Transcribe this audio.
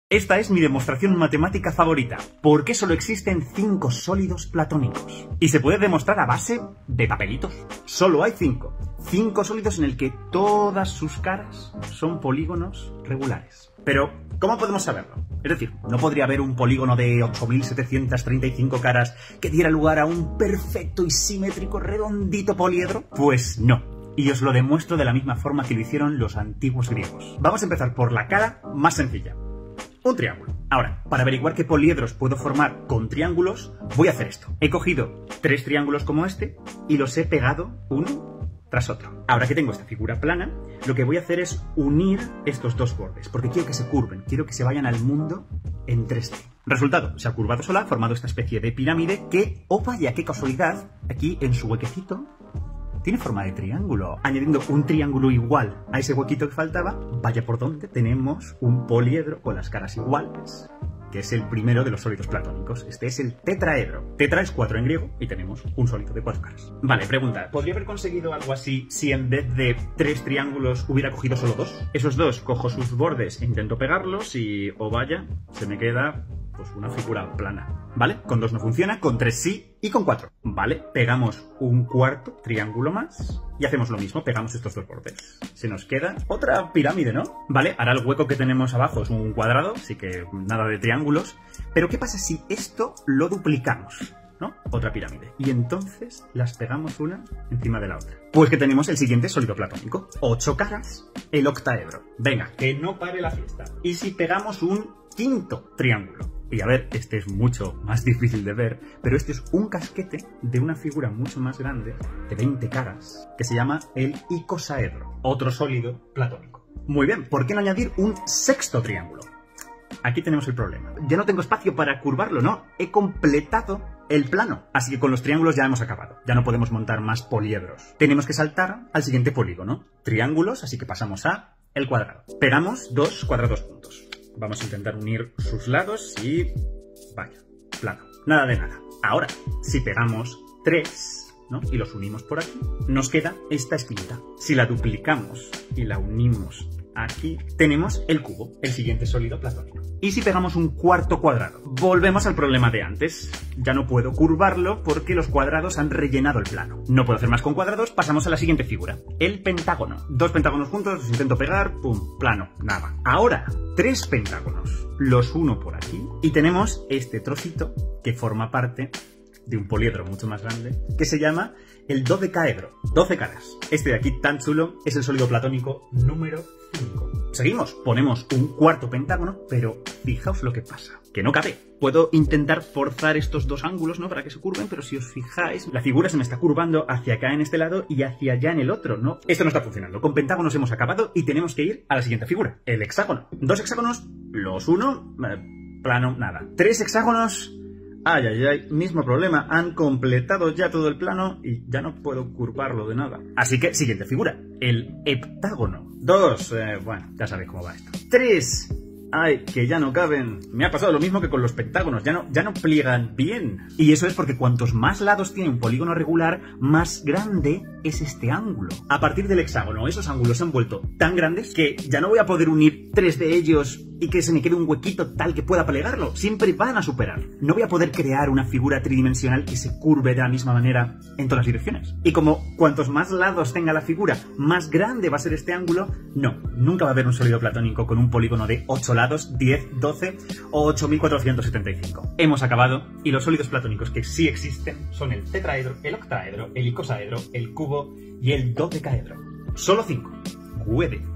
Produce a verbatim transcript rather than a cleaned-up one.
Esta es mi demostración matemática favorita. ¿Por qué solo existen cinco sólidos platónicos? Y se puede demostrar a base de papelitos. Solo hay cinco. Cinco sólidos en el que todas sus caras son polígonos regulares. Pero, ¿cómo podemos saberlo? Es decir, ¿no podría haber un polígono de ocho mil setecientas treinta y cinco caras que diera lugar a un perfecto y simétrico redondito poliedro? Pues no. Y os lo demuestro de la misma forma que lo hicieron los antiguos griegos. Vamos a empezar por la cara más sencilla. Un triángulo. Ahora, para averiguar qué poliedros puedo formar con triángulos, voy a hacer esto. He cogido tres triángulos como este y los he pegado uno tras otro. Ahora que tengo esta figura plana, lo que voy a hacer es unir estos dos bordes, porque quiero que se curven, quiero que se vayan al mundo en tres D. Resultado, se ha curvado sola, ha formado esta especie de pirámide que, oh vaya, qué casualidad, aquí en su huequecito tiene forma de triángulo. Añadiendo un triángulo igual a ese huequito que faltaba, vaya por donde tenemos un poliedro con las caras iguales, que es el primero de los sólidos platónicos. Este es el tetraedro. Tetra es cuatro en griego y tenemos un sólido de cuatro caras. Vale, pregunta, ¿podría haber conseguido algo así si en vez de tres triángulos hubiera cogido solo dos? Esos dos, cojo sus bordes e intento pegarlos y, oh vaya, se me queda pues una figura plana. ¿Vale? Con dos no funciona, con tres sí y con cuatro. Vale, pegamos un cuarto triángulo más y hacemos lo mismo, pegamos estos dos bordes. Se nos queda otra pirámide, ¿no? Vale, ahora el hueco que tenemos abajo es un cuadrado, así que nada de triángulos. Pero ¿qué pasa si esto lo duplicamos? ¿No? Otra pirámide. Y entonces las pegamos una encima de la otra. Pues que tenemos el siguiente sólido platónico. Ocho caras, el octaedro. Venga, que no pare la fiesta. ¿Y si pegamos un quinto triángulo? Y a ver, este es mucho más difícil de ver, pero este es un casquete de una figura mucho más grande, de veinte caras, que se llama el icosaedro, otro sólido platónico. Muy bien, ¿por qué no añadir un sexto triángulo? Aquí tenemos el problema. Ya no tengo espacio para curvarlo, no. He completado el plano. Así que con los triángulos ya hemos acabado. Ya no podemos montar más poliedros. Tenemos que saltar al siguiente polígono. Triángulos, así que pasamos a el cuadrado. Pegamos dos cuadrados juntos. Vamos a intentar unir sus lados y... vaya, plano. Nada de nada. Ahora, si pegamos tres, ¿no? Y los unimos por aquí, nos queda esta esquinita. Si la duplicamos y la unimos aquí, tenemos el cubo, el siguiente sólido platónico. Y si pegamos un cuarto cuadrado, volvemos al problema de antes. Ya no puedo curvarlo porque los cuadrados han rellenado el plano. No puedo hacer más con cuadrados, pasamos a la siguiente figura, el pentágono. Dos pentágonos juntos, los intento pegar, pum, plano, nada. Ahora, tres pentágonos. Los uno por aquí y tenemos este trocito que forma parte de un poliedro mucho más grande que se llama el dodecaedro. doce caras. Este de aquí tan chulo es el sólido platónico número cinco. Seguimos, ponemos un cuarto pentágono, pero fijaos lo que pasa, que no cabe. Puedo intentar forzar estos dos ángulos, ¿no? Para que se curven, pero si os fijáis, la figura se me está curvando hacia acá en este lado y hacia allá en el otro, ¿no? Esto no está funcionando. Con pentágonos hemos acabado y tenemos que ir a la siguiente figura, el hexágono. Dos hexágonos, los uno, eh, plano, nada. Tres hexágonos... Ay, ay, ay, mismo problema, han completado ya todo el plano y ya no puedo curvarlo de nada. Así que, siguiente figura, el heptágono. Dos, eh, bueno, ya sabéis cómo va esto. Tres, ay, que ya no caben. Me ha pasado lo mismo que con los pentágonos, ya no, ya no pliegan bien. Y eso es porque cuantos más lados tiene un polígono regular, más grande es este ángulo. A partir del hexágono, esos ángulos se han vuelto tan grandes que ya no voy a poder unir tres de ellos y que se me quede un huequito tal que pueda plegarlo. Siempre van a superar. No voy a poder crear una figura tridimensional que se curve de la misma manera en todas las direcciones. Y como cuantos más lados tenga la figura, más grande va a ser este ángulo, no, nunca va a haber un sólido platónico con un polígono de ocho lados, diez, doce o ocho mil cuatrocientos setenta y cinco. Hemos acabado y los sólidos platónicos que sí existen son el tetraedro, el octaedro, el icosaedro, el cubo y el dodecaedro. Solo cinco. Puede.